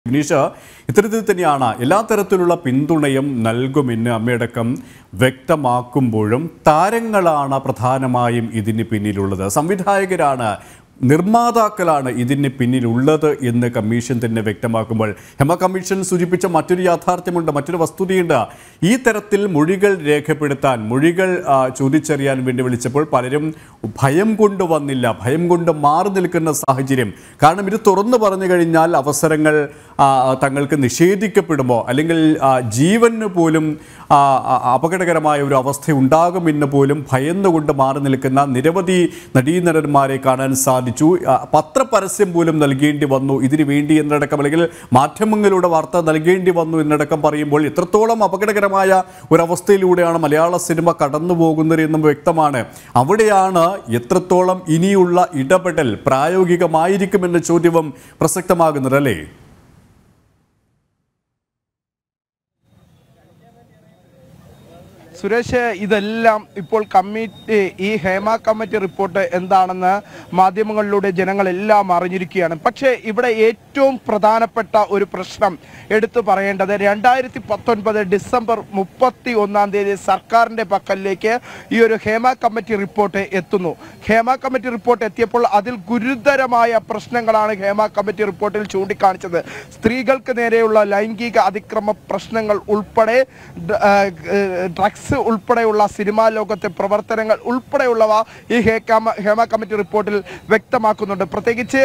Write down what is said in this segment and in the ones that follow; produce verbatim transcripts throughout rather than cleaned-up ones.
വിനീഷ ഇത്തരത്തിൽ തന്നെയാണ് എല്ലാ തരത്തിലുള്ള പിന്തുണയും നൽകുമെന്ന് അമ്മയടക്കം വ്യക്തമാക്കുമ്പോഴും താരങ്ങളാണ് പ്രധാനമായും ഇതിന് പിന്നിലുള്ളത്, സംവിധായകരാണ്, നിർമ്മാതാക്കളാണ് ഇതിന് പിന്നിലുള്ളത് എന്ന് കമ്മീഷൻ തന്നെ വ്യക്തമാക്കുമ്പോൾ ഹേമ കമ്മീഷൻ സൂചിപ്പിച്ച മറ്റൊരു യാഥാർത്ഥ്യമുണ്ട്, മറ്റൊരു വസ്തുതയുണ്ട്. ഈ തരത്തിൽ മൊഴികൾ രേഖപ്പെടുത്താൻ, മൊഴികൾ ചോദിച്ചറിയാൻ വേണ്ടി വിളിച്ചപ്പോൾ പലരും ഭയം കൊണ്ട് വന്നില്ല, ഭയം കൊണ്ട് മാറി നിൽക്കുന്ന സാഹചര്യം. കാരണം ഇത് തുറന്നു പറഞ്ഞു കഴിഞ്ഞാൽ അവസരങ്ങൾ തങ്ങൾക്ക് നിഷേധിക്കപ്പെടുമോ, അല്ലെങ്കിൽ ജീവന് പോലും അപകടകരമായ ഒരു അവസ്ഥ ഉണ്ടാകുമെന്ന് പോലും ഭയന്നുകൊണ്ട് മാറി നിൽക്കുന്ന നിരവധി നടീനടന്മാരെ കാണാൻ സാധിച്ചു. പത്രപരസ്യം പോലും നൽകേണ്ടി വന്നു ഇതിനു വേണ്ടി എന്നടക്കം, അല്ലെങ്കിൽ മാധ്യമങ്ങളുടെ വാർത്ത നൽകേണ്ടി വന്നു എന്നടക്കം പറയുമ്പോൾ എത്രത്തോളം അപകടകരമായ ഒരവസ്ഥയിലൂടെയാണ് മലയാള സിനിമ കടന്നു പോകുന്നത് എന്നും വ്യക്തമാണ്. അവിടെയാണ് എത്രത്തോളം ഇനിയുള്ള ഇടപെടൽ പ്രായോഗികമായിരിക്കുമെന്ന ചോദ്യവും പ്രസക്തമാകുന്നത്, അല്ലേ? സുരേഷ്, ഇതെല്ലാം ഇപ്പോൾ കമ്മിറ്റി ഈ ഹേമ കമ്മിറ്റി റിപ്പോർട്ട് എന്താണെന്ന് മാധ്യമങ്ങളിലൂടെ ജനങ്ങളെല്ലാം അറിഞ്ഞിരിക്കുകയാണ്. പക്ഷേ ഇവിടെ ഏറ്റവും പ്രധാനപ്പെട്ട ഒരു പ്രശ്നം എടുത്തു പറയേണ്ടത് രണ്ടായിരത്തി പത്തൊൻപത് ഡിസംബർ മുപ്പത്തി ഒന്നാം തീയതി സർക്കാരിൻ്റെ പക്കലിലേക്ക് ഈ ഒരു ഹേമ കമ്മിറ്റി റിപ്പോർട്ട് എത്തുന്നു. ഹേമ കമ്മിറ്റി റിപ്പോർട്ട് എത്തിയപ്പോൾ അതിൽ ഗുരുതരമായ പ്രശ്നങ്ങളാണ് ഹേമ കമ്മിറ്റി റിപ്പോർട്ടിൽ ചൂണ്ടിക്കാണിച്ചത്. സ്ത്രീകൾക്ക് നേരെയുള്ള ലൈംഗിക അതിക്രമ പ്രശ്നങ്ങൾ ഉൾപ്പെടെ, ഡ്രഗ്സ് ഉൾപ്പെടെയുള്ള സിനിമാ ലോകത്തെ പ്രവർത്തനങ്ങൾ ഉൾപ്പെടെയുള്ളവ ഈ ഹേമ കമ്മിറ്റി റിപ്പോർട്ടിൽ വ്യക്തമാക്കുന്നുണ്ട്. പ്രത്യേകിച്ച്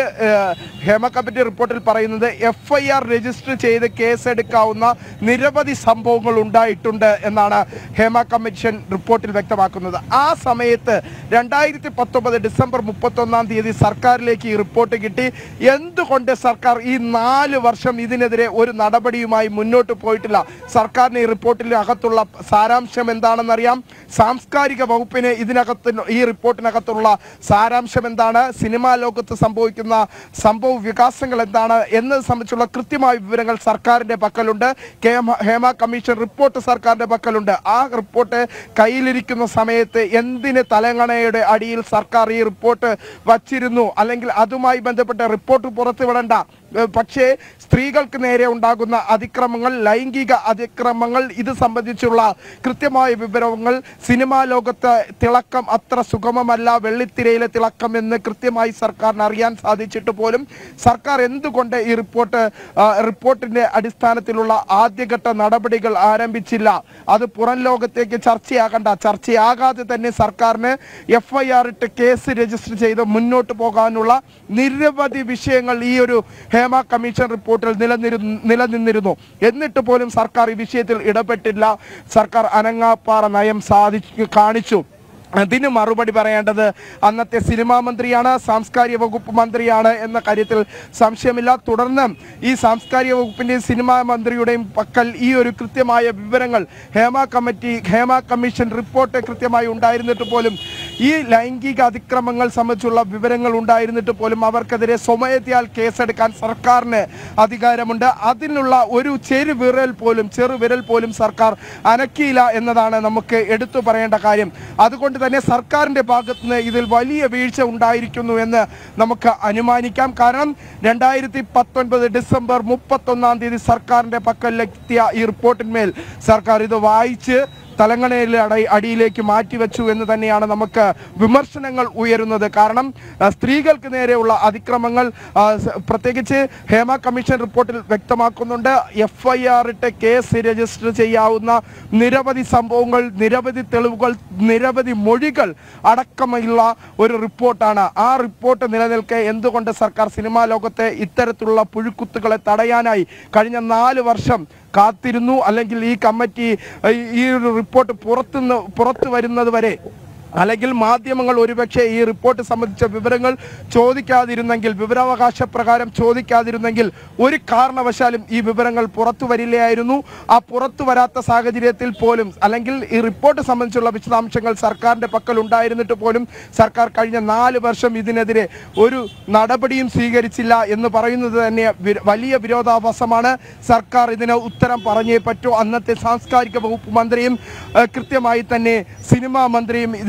ഹേമ കമ്മിറ്റി റിപ്പോർട്ടിൽ പറയുന്നത് എഫ് ഐ ആർ രജിസ്റ്റർ ചെയ്ത് കേസെടുക്കാവുന്ന നിരവധി സംഭവങ്ങൾ ഉണ്ടായിട്ടുണ്ട് എന്നാണ് ഹേമ കമ്മീഷൻ റിപ്പോർട്ടിൽ വ്യക്തമാക്കുന്നത്. ആ സമയത്ത് രണ്ടായിരത്തി പത്തൊമ്പത് ഡിസംബർ മുപ്പത്തൊന്നാം തീയതി സർക്കാരിലേക്ക് ഈ റിപ്പോർട്ട് കിട്ടി. എന്തുകൊണ്ട് സർക്കാർ ഈ നാല് വർഷം ഇതിനെതിരെ ഒരു നടപടിയുമായി മുന്നോട്ട് പോയിട്ടില്ല? സർക്കാരിന് ഈ റിപ്പോർട്ടിനകത്തുള്ള സാരാംശം എന്താണെന്നറിയാം. സാംസ്കാരിക വകുപ്പിന് ഇതിനകത്ത് ഈ റിപ്പോർട്ടിനകത്തുള്ള സാരാംശം എന്താണ്, സിനിമാ ലോകത്ത് സംഭവിക്കുന്ന സംഭവ വികാസങ്ങൾ എന്താണ് എന്നത് സംബന്ധിച്ചുള്ള കൃത്യമായ വിവരങ്ങൾ സർക്കാരിൻ്റെ പക്കലുണ്ട്. ഹേമ കമ്മീഷൻ റിപ്പോർട്ട് സർക്കാരിൻ്റെ പക്കലുണ്ട്. ആ റിപ്പോർട്ട് കയ്യിലിരിക്കുന്ന സമയത്ത് എന്തിന് തലങ്ങണയുടെ അടിയിൽ സർക്കാർ ഈ റിപ്പോർട്ട് വച്ചിരുന്നു, അല്ലെങ്കിൽ അതുമായി ബന്ധപ്പെട്ട റിപ്പോർട്ട് പുറത്തുവിടേണ്ട, പക്ഷേ സ്ത്രീകൾക്ക് നേരെ ഉണ്ടാകുന്ന അതിക്രമങ്ങൾ, ലൈംഗിക അതിക്രമങ്ങൾ, ഇത് സംബന്ധിച്ചുള്ള കൃത്യമായ വിവരങ്ങൾ സിനിമാ ലോകത്ത് തിളക്കം അത്ര സുഗമമല്ല, വെള്ളിത്തിരയിലെ തിളക്കം എന്ന് കൃത്യമായി സർക്കാരിന് അറിയാൻ സാധിച്ചിട്ട് പോലും സർക്കാർ എന്തുകൊണ്ട് ഈ റിപ്പോർട്ട് റിപ്പോർട്ടിന്റെ അടിസ്ഥാനത്തിലുള്ള ആദ്യഘട്ട നടപടികൾ ആരംഭിച്ചില്ല? അത് പുറം ലോകത്തേക്ക് ചർച്ചയാകണ്ട, ചർച്ചയാകാതെ തന്നെ സർക്കാരിന് എഫ് ഐ ആർ ഇട്ട് കേസ് രജിസ്റ്റർ ചെയ്ത് മുന്നോട്ട് പോകാനുള്ള നിരവധി വിഷയങ്ങൾ ഈ ഒരു ഹേമ കമ്മീഷൻ റിപ്പോർട്ടിൽ നിലനിരു നിലനിന്നിരുന്നു എന്നിട്ട് പോലും സർക്കാർ ഈ വിഷയത്തിൽ ഇടപെട്ടില്ല. സർക്കാർ അനങ്ങാപ്പാറ നയം സാധിച്ചു കാണിച്ചു. അതിന് മറുപടി പറയേണ്ടത് അന്നത്തെ സിനിമാ മന്ത്രിയാണ്, സാംസ്കാരിക വകുപ്പ് മന്ത്രിയാണ് എന്ന കാര്യത്തിൽ സംശയമില്ല. തുടർന്ന് ഈ സാംസ്കാരിക വകുപ്പിൻ്റെയും സിനിമാ മന്ത്രിയുടെയും പക്കൽ ഈ ഒരു കൃത്യമായ വിവരങ്ങൾ Hema committee Hema commission report കൃത്യമായി ഉണ്ടായിരുന്നിട്ട് പോലും, ഈ ലൈംഗിക അതിക്രമങ്ങൾ സംബന്ധിച്ചുള്ള വിവരങ്ങൾ ഉണ്ടായിരുന്നിട്ട് പോലും അവർക്കെതിരെ സ്വമേധയാൽ കേസെടുക്കാൻ സർക്കാരിന് അധികാരമുണ്ട്. അതിനുള്ള ഒരു ചെറുവിരൽ പോലും ചെറുവിരൽ പോലും സർക്കാർ അനക്കിയില്ല എന്നതാണ് നമുക്ക് എടുത്തു പറയേണ്ട കാര്യം. അതുകൊണ്ട് തന്നെ സർക്കാരിൻ്റെ ഭാഗത്ത് നിന്ന് ഇതിൽ വലിയ വീഴ്ച ഉണ്ടായിരിക്കുന്നു എന്ന് നമുക്ക് അനുമാനിക്കാം. കാരണം രണ്ടായിരത്തി പത്തൊൻപത് ഡിസംബർ മുപ്പത്തൊന്നാം തീയതി സർക്കാരിൻ്റെ പക്കലെത്തിയ ഈ റിപ്പോർട്ടിന്മേൽ സർക്കാർ ഇത് വായിച്ച് തലങ്ങണയിലെ അടി അടിയിലേക്ക് മാറ്റിവെച്ചു എന്ന് തന്നെയാണ് നമുക്ക് വിമർശനങ്ങൾ ഉയരുന്നത്. കാരണം സ്ത്രീകൾക്ക് നേരെയുള്ള അതിക്രമങ്ങൾ പ്രത്യേകിച്ച് ഹേമ കമ്മീഷൻ റിപ്പോർട്ടിൽ വ്യക്തമാക്കുന്നുണ്ട്. എഫ് ഐ ആർ ഇട്ട് കേസ് രജിസ്റ്റർ ചെയ്യാവുന്ന നിരവധി സംഭവങ്ങൾ, നിരവധി തെളിവുകൾ, നിരവധി മൊഴികൾ അടക്കമുള്ള ഒരു റിപ്പോർട്ടാണ്. ആ റിപ്പോർട്ട് നിലനിൽക്കെ എന്തുകൊണ്ട് സർക്കാർ സിനിമാ ലോകത്തെ ഇത്തരത്തിലുള്ള പുഴുക്കുത്തുകളെ തടയാനായി കഴിഞ്ഞ നാല് വർഷം കാത്തിരുന്നു? അല്ലെങ്കിൽ ഈ കമ്മിറ്റി ഈ ഒരു റിപ്പോർട്ട് പുറത്തുനിന്ന് പുറത്തു വരുന്നത് വരെ, അല്ലെങ്കിൽ മാധ്യമങ്ങൾ ഒരുപക്ഷെ ഈ റിപ്പോർട്ട് സംബന്ധിച്ച വിവരങ്ങൾ ചോദിക്കാതിരുന്നെങ്കിൽ, വിവരാവകാശ പ്രകാരം ചോദിക്കാതിരുന്നെങ്കിൽ ഒരു കാരണവശാലും ഈ വിവരങ്ങൾ പുറത്തു വരില്ലായിരുന്നു. ആ പുറത്തു വരാത്ത സാഹചര്യത്തിൽ പോലും, അല്ലെങ്കിൽ ഈ റിപ്പോർട്ട് സംബന്ധിച്ചുള്ള വിശദാംശങ്ങൾ സർക്കാരിൻ്റെ പക്കൽ ഉണ്ടായിരുന്നിട്ട് പോലും സർക്കാർ കഴിഞ്ഞ നാല് വർഷം ഇതിനെതിരെ ഒരു നടപടിയും സ്വീകരിച്ചില്ല എന്ന് പറയുന്നത് തന്നെ വലിയ വിരോധാഭാസമാണ്. സർക്കാർ ഇതിന് ഉത്തരം പറഞ്ഞേ പറ്റൂ. അന്നത്തെ സാംസ്കാരിക വകുപ്പ് മന്ത്രിയും കൃത്യമായി തന്നെ സിനിമാ മന്ത്രിയും ഇതിന്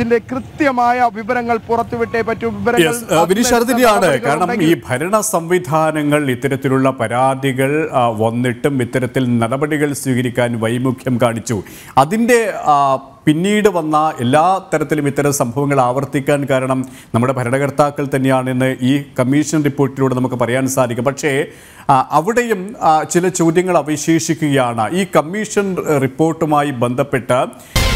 ഇതിന്റെ കൃത്യമായ വിവരങ്ങൾ പുറത്തുവിട്ടേ പറ്റൂ. വിനിഷാദത്തിനെയാണ് കാരണം ഈ ഭരണ സംവിധാനങ്ങൾ ഇത്തരത്തിലുള്ള പരാതികൾ വന്നിട്ടും ഇത്തരത്തിൽ നടപടികൾ സ്വീകരിക്കാൻ വൈമുഖ്യം കാണിച്ചു. അതിൻ്റെ പിന്നീട് വന്ന എല്ലാ തരത്തിലും ഇത്തരം സംഭവങ്ങൾ ആവർത്തിക്കാൻ കാരണം നമ്മുടെ ഭരണകർത്താക്കൾ തന്നെയാണെന്ന് ഈ കമ്മീഷൻ റിപ്പോർട്ടിലൂടെ നമുക്ക് പറയാൻ സാധിക്കും. പക്ഷേ അവിടെയും ചില ചോദ്യങ്ങൾ അവശേഷിക്കുകയാണ്. ഈ കമ്മീഷൻ റിപ്പോർട്ടുമായി ബന്ധപ്പെട്ട്